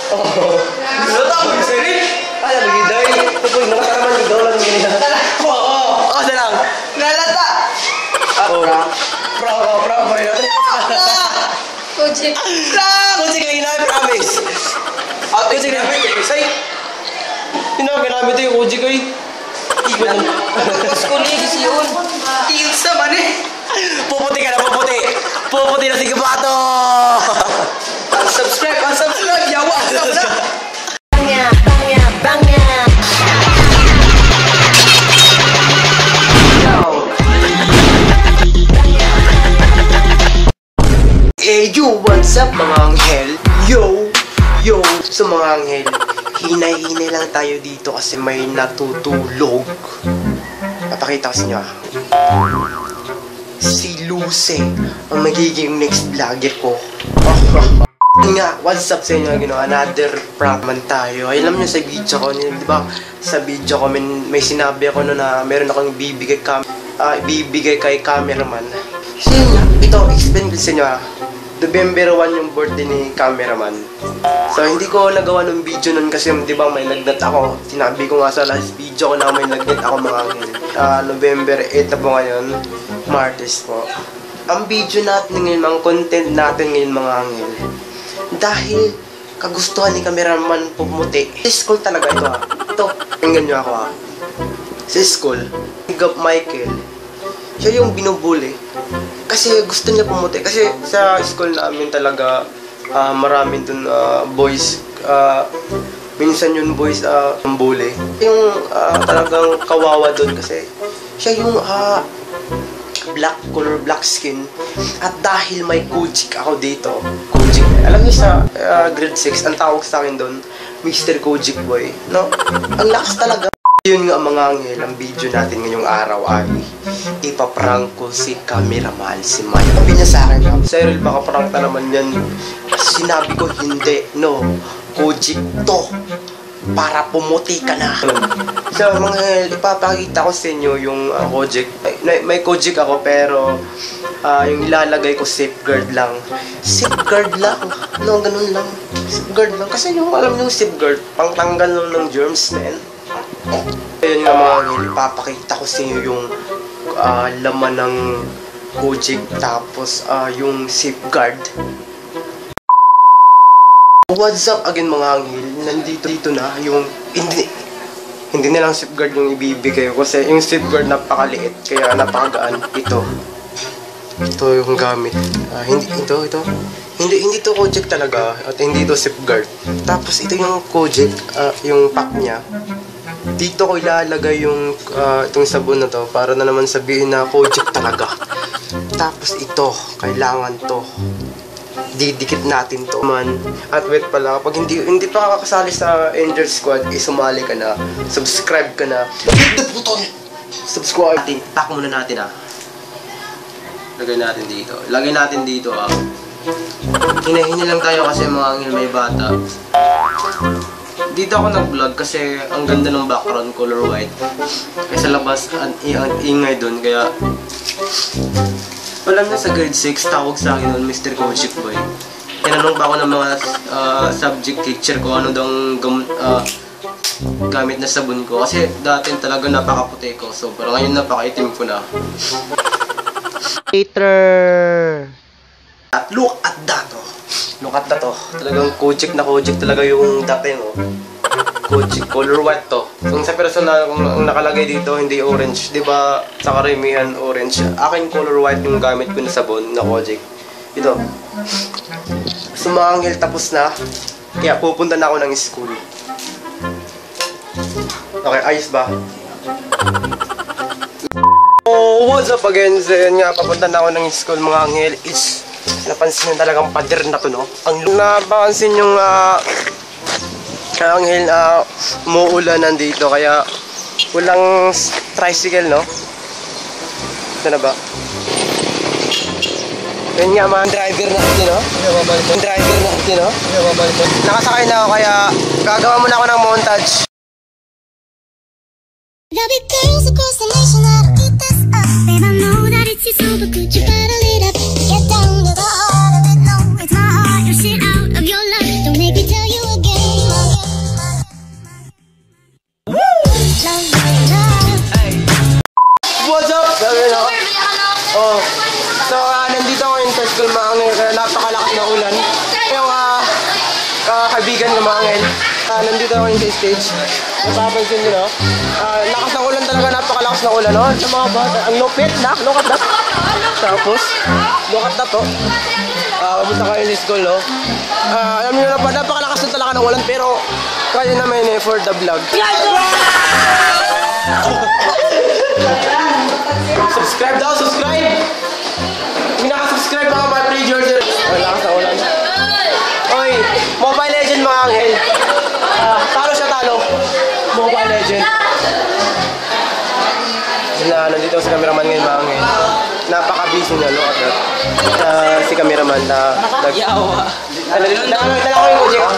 Oo. Natapos sa rin. Ay, nagiday. Ito po, nakasaraman ligaw lang yung ganyan. Oo. Oo, na lang. Nalata. Pro rin natin. Kojik. Kojik lang ginamit, promise. Kojik lang ginamit. Say. Ginamit ito yung kojik ay. Tapos ko niya kasi yun. Ilsa man eh. Puputi ka na, puputi. Puputi na si Gabato. Unsubscribe. Yawa. Bangya. Yo, what's up mga anghel? Yo, sa mga anghel, hinay-hinay lang tayo dito kasi may natutulog. Papakita ko sa inyo. Si Luce, ang magiging next vlogger ko. Nga, what's up sa inyo? Another prank man tayo. Alam nyo sa video ko, di ba? Sa video ko, may sinabi ako na meron akong ibibigay kay cameraman. So yun nga, ito, explain ko sa inyo November 1 yung birthday ni cameraman. So hindi ko nagawa ng video nun kasi di ba may lagnat ako. Sinabi ko nga sa last video ko na may lagnat ako mga anghel. November 8 na po ngayon, Martes po. Ang video natin ngayon, ang content natin ngayon mga anghel, dahil kagustuhan ni cameraman pumuti. Sa school talaga ito Ito, tingnan nyo ako Sa school, Michael, siya yung binubuli. Kasi gusto niya pumuti. Kasi sa school namin talaga, maraming dun boys. Minsan yun boys ang bully. Yung talagang kawawa dun kasi siya yung black skin. At dahil may Kojik ako dito, Kojik. Alam niyo sa grade 6, ang tawag sa akin dun, Mr. Kojik Boy. No? Ang lakas talaga. Yun nga mga anghel, ang video natin ngayong araw ay ipaprank ko si cameraman, si Mike. Sabi niya sa akin, Cyril, baka prank na naman yan. Sinabi ko, hindi, no, Kojik to, para pumuti ka na. So mga anghel, ipapakita ko sa inyo yung Kojik. May Kojik ako pero yung ilalagay ko safeguard lang. Safeguard lang? No, ganun lang. Safeguard lang. Kasi yung alam nyo safeguard, pangtanggal lang ng germs, man. Ayun nga mga anghel, ipapakita ko sa inyo yung laman ng Kojik tapos yung safeguard. What's up again mga anghel? Nandito na yung hindi na lang safeguard yung ibibigay ko kasi yung safeguard napakaliit kaya napakagaan. Ito yung gamit. Hindi to Kojik talaga at hindi to safeguard. Tapos ito yung Kojik, yung pack niya. Dito ko ilalagay yung itong sabon na to para na naman sabihin na Kojik talaga. Tapos ito, kailangan to. Didikit natin to man. At wait pala, kapag hindi pa kakasali sa Angel Squad, sumali ka na, subscribe ka na. Hit the button! Subscribe. Pack muna natin Lagay natin dito Hinahingi lang tayo kasi mga anghel may bata. Dito ako nag-vlog kasi ang ganda ng background, color white. Kaya sa labas, ang ingay dun, kaya alam na sa grade 6, tawag sa akin nun, Mr. Kojik Boy. Tinanong pa ako ng mga subject teacher ko ano daw gamit na sabon ko. Kasi dati talaga napakaputi ko, so pero ngayon napakaitim ko na. Later. At look at that talagang Kojik talaga yung dating Kojik, color white to. Kung sa personal, kung nakalagay dito, hindi orange. Diba sa karamihan orange. Akin color white yung gamit ko na sabon na Kojik. Ito. So mga anghel, tapos na. Kaya pupunta na ako ng school. Okay, ayos ba? Oh, what's up again? So yun nga, papunta na ako ng school mga anghel. Napansin nyo talagang pader na to, no? Ang napansin yung anghel umuulan nandito kaya walang tricycle, no? Ito na ba? Yun nga mga driver natin, no? Nakasakay na ako kaya gagawa muna ako ng montage. There'll be girls across the nation that'll eat this up. Babe, I know that it's your soul, but could you bottle it up? Get down to the heart of it, no, it's my heart. You're shit out of your luck. Don't make me tell you again. kaibigan ng mga angel. Nandito ako yung sa stage. Napapansin nyo, no? Lakas ng ulan talaga, napakalakas ng ulan, no? Sa mga bata, ang lupit na, look at that. Tapos, look at that, oh. Pumunta kayo sa school, no? Alam nyo na pa, napakalakas na talaga ng ulan, pero kaya naman yun for the vlog. Subscribe daw, subscribe! Hindi nakasubscribe mga my pre-George. Lakas ng ulan. Oy, Mobile Legend mga angel. Talo siya, talo. Mobile Legend. Nandito si cameraman ngayon mga angel. Napaka-busy niya, look at that. Si cameraman na... Yawa. Dala ko yung ujik.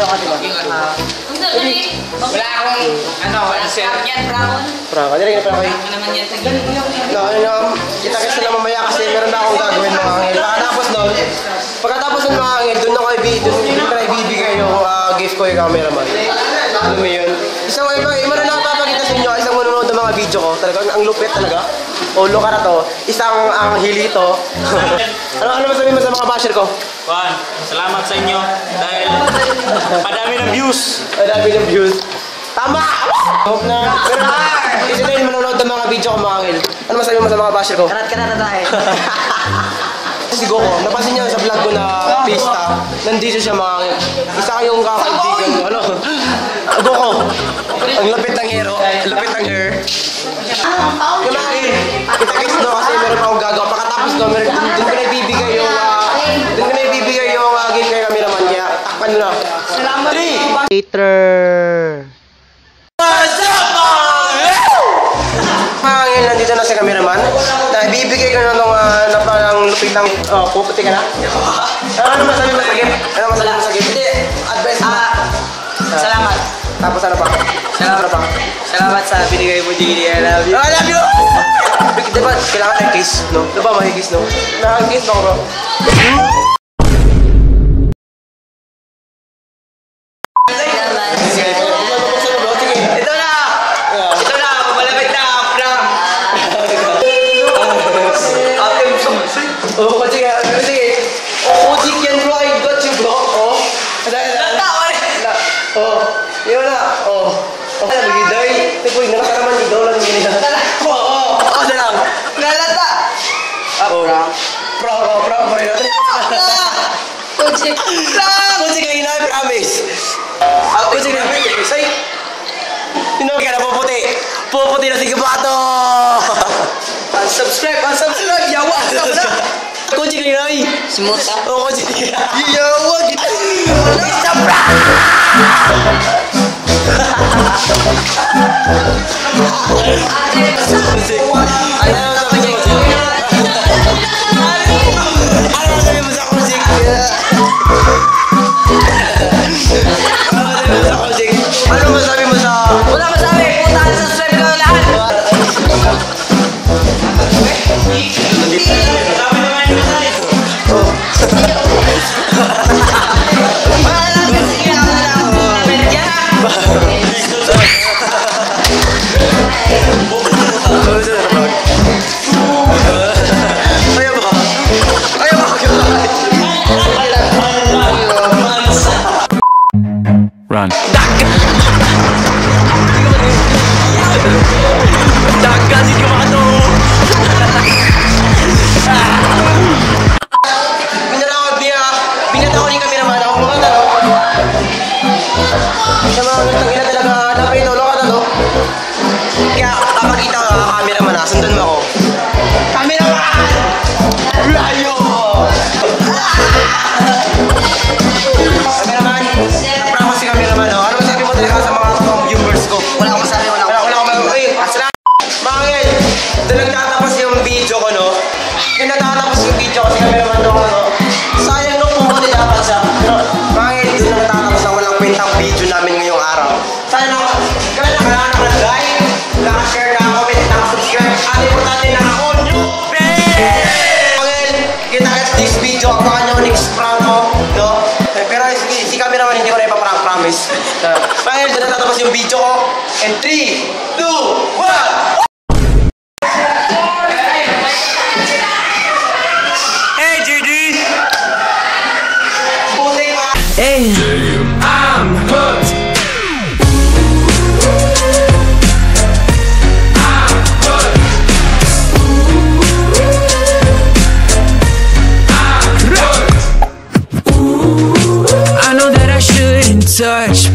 Wala akong, yan, Brown. Frank, hindi rin na pala kayo. Ano naman yan? Kita-kits na mamaya kasi meron na akong gagawin mga angel. Pagkatapos ng mga angel, doon na ibibigay yung gift ko yung cameraman. Alam mo yun? Isang iba na nakapapagita sa inyo, isang manonood ng mga video ko. Talagang ang lupit talaga. O, look at to. Isang ang hilito. Ano masabi mo sa mga basher ko? Juan, salamat sa inyo dahil padami ng views. Padami ng views. Tama! Hope na. Pero isa na yun manonood ng mga video ko mga angel. Ano masabi mo sa mga basher ko? Karat ka na tayo. Si Goku, napansin niya sa vlog ko na pista, nandito siya mga isa kayong kakaibigan ko. Ano? Goku, ang lapit ng hero, lapit ng hair. Kumain, kita-kits no kasi meron pa akong gagawa. Pagkatapos no, doon ko na ibibigay yung game kay cameraman. Kaya takpan nyo na. Salamat! 3! Later! Hangin, nandito na si cameraman. Ibibigay ko na nung napalang lupit ng... puputi ka na? Ano masabi mo sa game? Ano masabi mo sa game? Hindi, advice mo. Salamat. Tapos ano pa? Ano pa? Salamat sa binigay mo, Gini. I love you. I love you! Diba, kailangan ng kiss, no? Diba, may kiss, no? Nakang-kiss mo ko, bro. Kunci kayo na, promise. Kunci kayo na, say. Tinawag ka na, puputi na si Gabato. Unsubscribe, yawa. Kunci kayo na, Smooth ah. kunci kayo na. Yawa, kita. Sabra! Ano masabi mo sa... Wala masabi. Punta ka sa subscribe ka lahat. Run. Dagan si Gabato! Binata ko ni cameraman ako mga talo. Sa mga tangina talaga hanapin ulo ka talo. Kaya kapakita ka cameraman sundan mo ako. Cameraman! Layo! Cameraman! Napromise si cameraman. Ano masabi mo talaga sa mga viewers ko? Wala akong masabi. Wala akong masabi. Aslan! Mga ngayon, doon nagtatapos yung video ko, no? Yung nagtatapos yung video ko si cameraman doon, no? Sayang no, pumunti dapat sa... Mga ngayon, doon nagtatapos na walang kwentang video namin ngayong araw. Sana na, kailangan naka-like, naka-share, naka-comment, naka-subscribe. At importante naka-on yung bell! Ngayon, kita-kits this video, abangan nyo next prank ko, no? Pero si cameraman hindi ko na ipaprank, promise. Mga ngayon, doon nagtatapos yung video ko. And 3, 2, 1! Hey, JD! Hey! touch